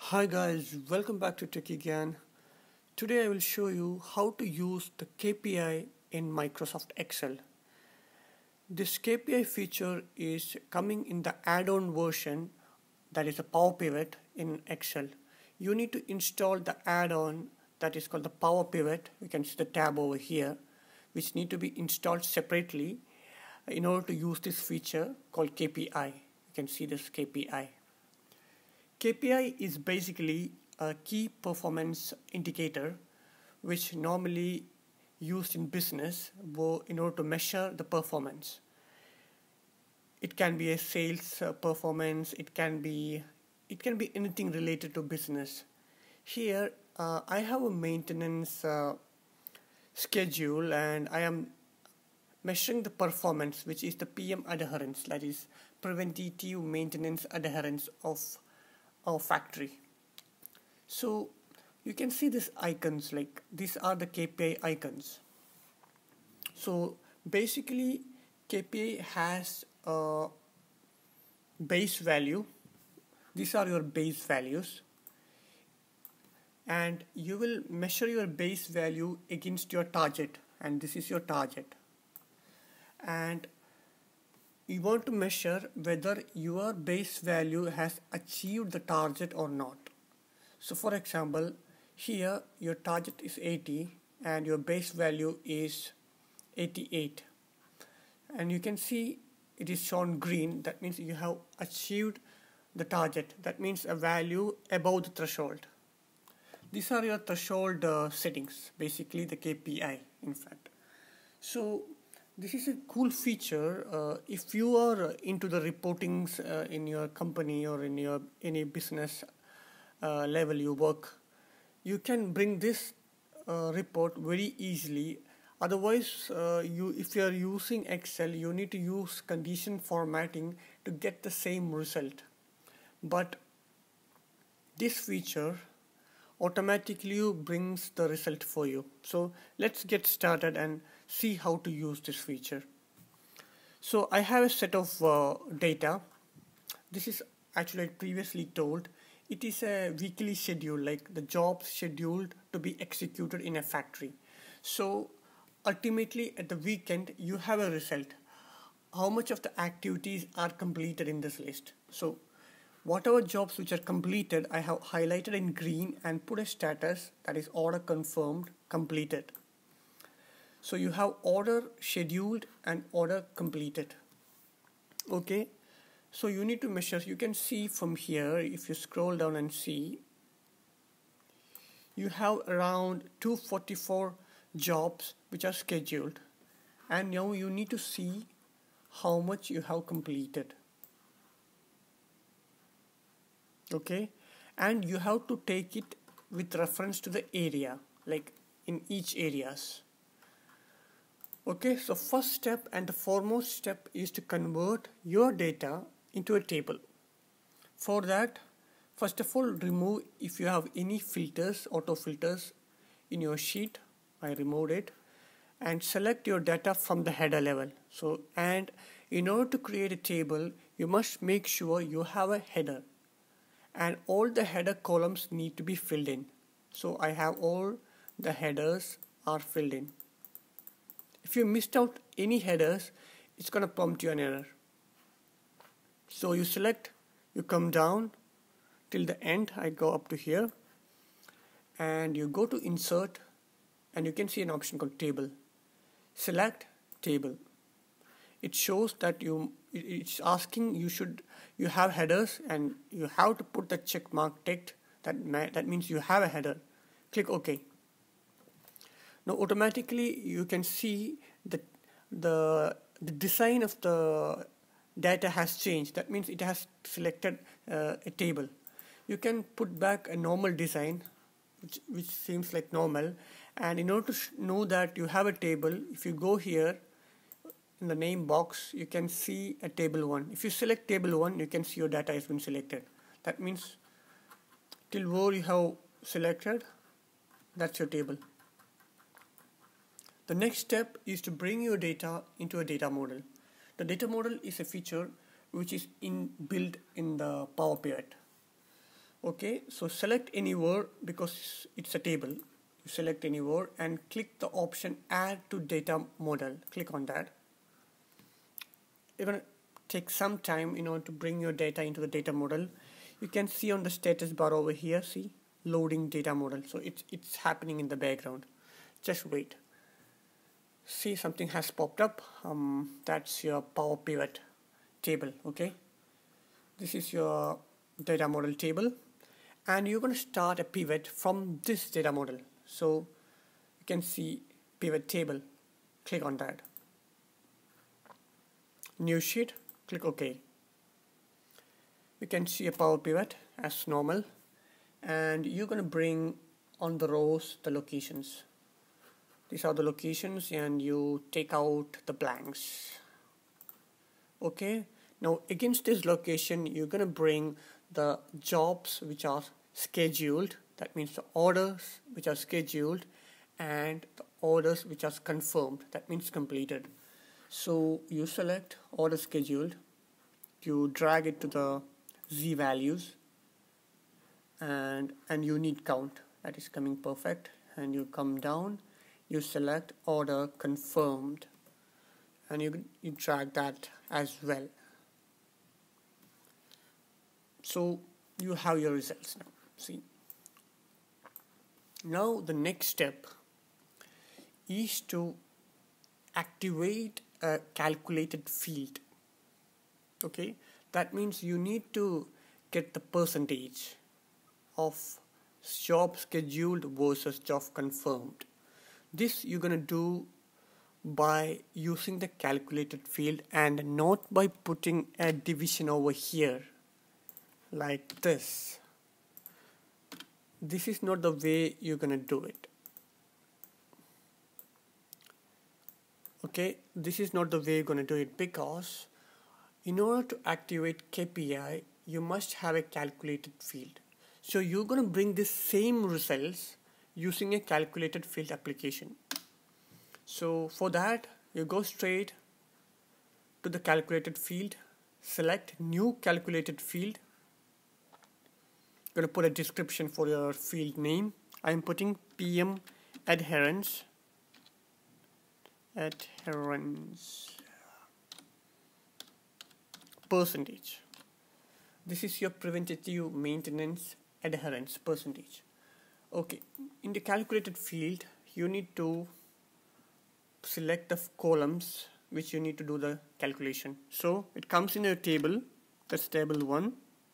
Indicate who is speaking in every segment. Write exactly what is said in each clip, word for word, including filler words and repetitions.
Speaker 1: Hi guys, welcome back to Tech again. Today I will show you how to use the K P I in Microsoft Excel. This K P I feature is coming in the add-on version, that is a Power Pivot in Excel. You need to install the add-on that is called the Power Pivot. You can see the tab over here, which need to be installed separately in order to use this feature called K P I. You can see this K P I. K P I is basically a key performance indicator which normally used in business in order to measure the performance. It can be a sales uh, performance, it can be it can be anything related to business. Here uh, I have a maintenance uh, schedule and I am measuring the performance, which is the P M adherence, that is preventative maintenance adherence of our factory. So you can see these icons, like these are the K P I icons. So basically K P I has a base value. These are your base values, and you will measure your base value against your target, and this is your target. And you want to measure whether your base value has achieved the target or not. So for example, here your target is eighty and your base value is eighty-eight, and you can see it is shown green. That means you have achieved the target. That means a value above the threshold. These are your threshold uh, settings, basically the K P I in fact. So this is a cool feature. Uh, if you are into the reportings uh, in your company or in your any business uh, level you work, you can bring this uh, report very easily. Otherwise, uh, you if you are using Excel, you need to use condition formatting to get the same result. But this feature automatically brings the result for you. So let's get started and see how to use this feature. So I have a set of uh, data. This is actually previously told. It is a weekly schedule, like the jobs scheduled to be executed in a factory. So ultimately at the weekend you have a result. How much of the activities are completed in this list? So whatever jobs which are completed, I have highlighted in green and put a status that is order confirmed, completed. So you have order scheduled and order completed. Okay, so you need to measure. You can see from here, if you scroll down and see, you have around two hundred forty-four jobs which are scheduled, and now you need to see how much you have completed. Okay, and you have to take it with reference to the area, like in each areas. Okay, so first step and the foremost step is to convert your data into a table. For that, first of all, remove if you have any filters, auto filters in your sheet. I removed it, and select your data from the header level. So, and in order to create a table, you must make sure you have a header, and all the header columns need to be filled in. So I have all the headers are filled in. If you missed out any headers, it's going to prompt you an error. So you select, you come down till the end. I go up to here, and you go to insert, and you can see an option called table. Select table. It shows that you it's asking you should you have headers, and you have to put the check mark ticked. That that means you have a header. Click OK. Now automatically you can see that the the design of the data has changed. That means it has selected uh, a table. You can put back a normal design, which which seems like normal. And in order to know that you have a table, if you go here in the name box, you can see a table one. If you select table one, you can see your data has been selected. That means till where you have selected, that's your table. The next step is to bring your data into a data model. The data model is a feature which is inbuilt in the Power Pivot. Okay, so select anywhere because it's a table. You select anywhere and click the option add to data model. Click on that. You're going to take some time in order to bring your data into the data model. You can see on the status bar over here, see, loading data model. So it's, it's happening in the background. Just wait. See, something has popped up. Um, that's your Power Pivot table, okay? This is your data model table. And you're going to start a pivot from this data model. So you can see pivot table. Click on that. New sheet, click OK. You can see a Power Pivot as normal. And you're going to bring on the rows the locations. These are the locations and you take out the blanks. Okay. Now against this location, you're going to bring the jobs which are scheduled, that means the orders which are scheduled, and the orders which are confirmed, that means completed. So you select order scheduled, you drag it to the Z values, and and you need count, that is coming perfect, and you come down, you select order confirmed, and you, you drag that as well. So you have your results now. See. Now the next step is to activate a calculated field. Okay, that means you need to get the percentage of job scheduled versus job confirmed. This you're gonna do by using the calculated field and not by putting a division over here like this. This is not the way you're gonna do it. Okay, this is not the way you're gonna do it, because in order to activate K P I, you must have a calculated field. So you're gonna bring the same results using a calculated field application. So for that, you go straight to the calculated field, select new calculated field. Going to put a description for your field name. I'm putting P M adherence. Adherence percentage. This is your preventative maintenance adherence percentage. Okay, in the calculated field, you need to select the columns which you need to do the calculation. So it comes in a table. That's table one.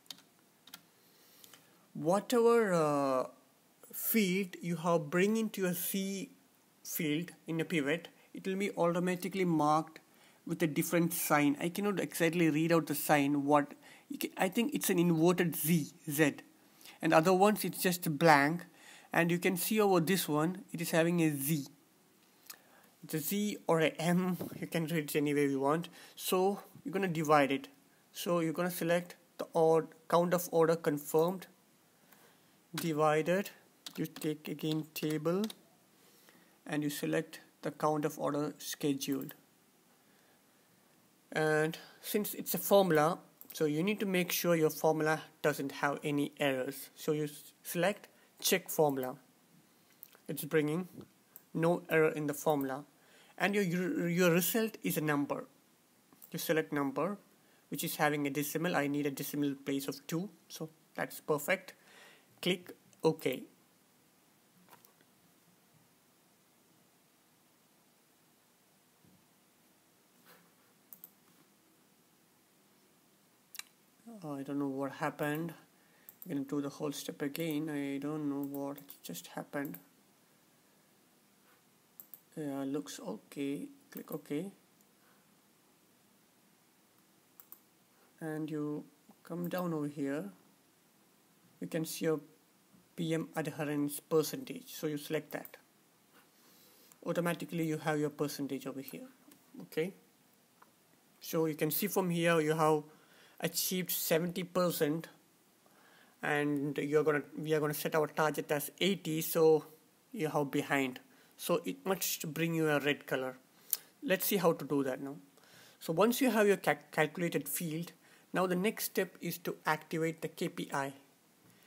Speaker 1: Whatever uh, field you have bring into a C field in a pivot, it will be automatically marked with a different sign. I cannot exactly read out the sign. What can, I think it's an inverted Z, Z, and other ones it's just blank. And you can see over this one, it is having a Z. It's a Z or a M. You can read it any way you want. So you're gonna divide it. So you're gonna select the odd count of order confirmed. Divided, you take again table and you select the count of order scheduled. And since it's a formula, so you need to make sure your formula doesn't have any errors. So you select check formula. It's bringing no error in the formula. And your, your result is a number. You select number, which is having a decimal. I need a decimal place of two, so that's perfect. Click OK. Oh, I don't know what happened. I'm going to do the whole step again. I don't know what just happened. Yeah, looks okay. Click OK. And you come down over here. You can see your P M adherence percentage. So you select that. Automatically you have your percentage over here. Okay. So you can see from here you have achieved seventy percent, and you're gonna we are gonna set our target as eighty, so you have behind. So it must bring you a red color. Let's see how to do that now. So once you have your cal calculated field, now the next step is to activate the K P I.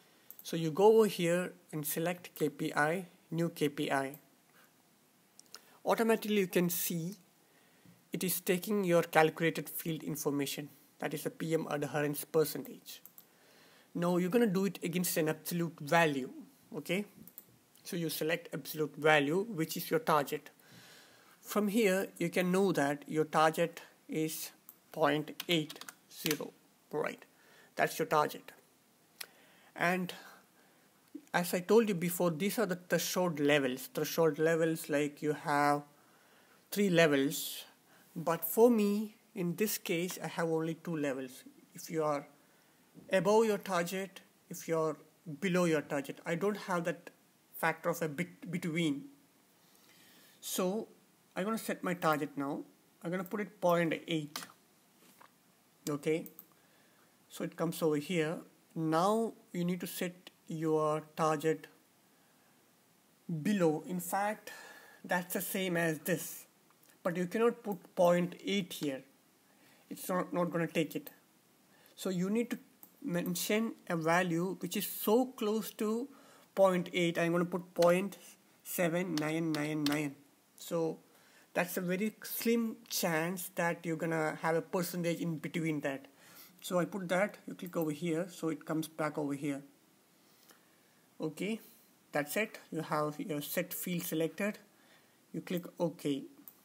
Speaker 1: So you go over here and select K P I, new K P I. Automatically you can see it is taking your calculated field information, that is the P M adherence percentage. Now you're going to do it against an absolute value, okay? So you select absolute value, which is your target. From here you can know that your target is zero point eight zero, right? That's your target. And as I told you before, these are the threshold levels. Threshold levels, like you have three levels, but for me in this case I have only two levels. If you are above your target, if you are below your target, I don't have that factor of a bit between. So I'm going to set my target now. I'm going to put it zero point eight. Okay, so it comes over here. Now you need to set your target below. In fact, that's the same as this, but you cannot put zero point eight here. It's not, not going to take it. So you need to mention a value which is so close to zero point eight. I'm going to put zero point seven nine nine nine. So that's a very slim chance that you're going to have a percentage in between that. So I put that, you click over here, so it comes back over here. Okay, that's it. You have your set field selected. You click OK.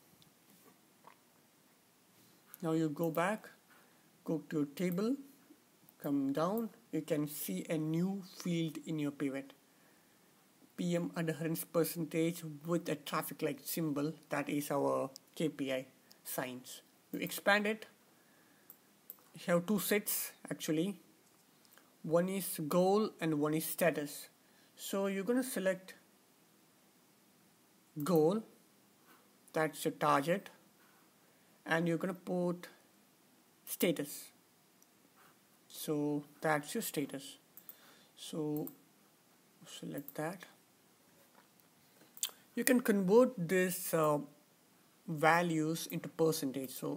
Speaker 1: Now you go back, go to your table, come down. You can see a new field in your pivot. P M adherence percentage with a traffic light symbol. That is our K P I signs. You expand it. You have two sets actually. One is goal and one is status. So you're going to select goal, that's your target, and you're going to put status. So that's your status. So select that. You can convert this uh, values into percentage. So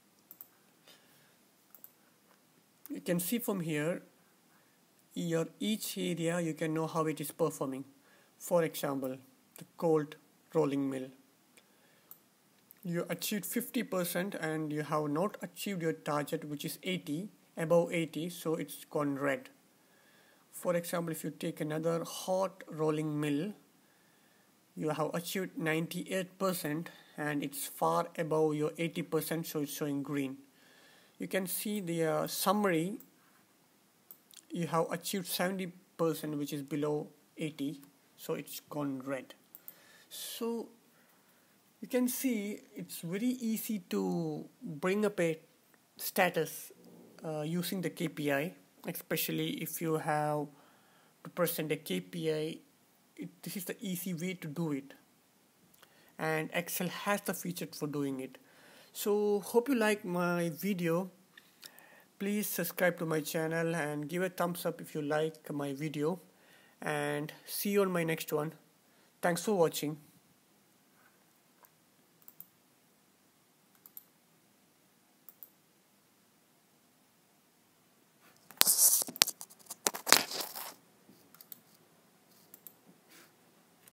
Speaker 1: you can see from here your each area, you can know how it is performing. For example, the cold rolling mill, you achieved fifty percent and you have not achieved your target, which is eighty, above eighty, so it's gone red. For example, if you take another hot rolling mill, you have achieved ninety-eight percent and it's far above your eighty percent, so it's showing green. You can see the uh, summary. You have achieved seventy percent, which is below eighty, so it's gone red. So you can see it's very easy to bring up a status uh, using the K P I, especially if you have to present a K P I. It, this is the easy way to do it, and Excel has the feature for doing it. So hope you like my video. Please subscribe to my channel and give a thumbs up if you like my video, and see you on my next one. Thanks for watching.